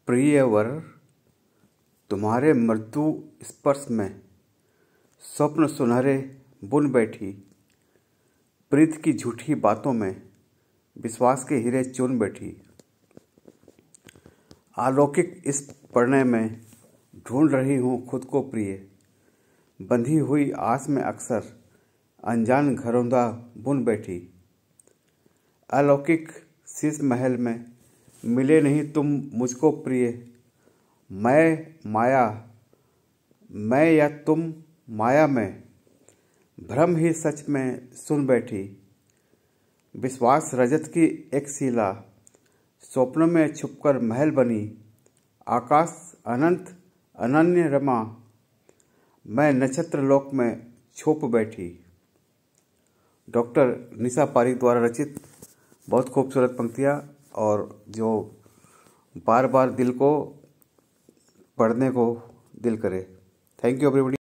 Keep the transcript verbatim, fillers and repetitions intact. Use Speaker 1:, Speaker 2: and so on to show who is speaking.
Speaker 1: प्रिय वर, तुम्हारे मृदु स्पर्श में स्वप्न सुनहरे बुन बैठी। प्रीत की झूठी बातों में विश्वास के हीरे चुन बैठी। अलौकिक इस प्रणय में ढूंढ रही हूँ खुद को प्रिय। बंधी हुई आस में अक्सर अनजान घरौंदा बुन बैठी। अलौकिक शीश महल में मिले नहीं तुम मुझको प्रिय। मैं माया, मैं या तुम माया में भ्रम ही सच में सुन बैठी। विश्वास रजत की एक शिला स्वप्न में छुपकर महल बनी। आकाश अनंत अनन्य रमा, मैं नक्षत्र लोक में छुप बैठी। डॉक्टर निशा पारिक द्वारा रचित बहुत खूबसूरत पंक्तियाँ और जो बार बार दिल को पढ़ने को दिल करे। Thank you everybody.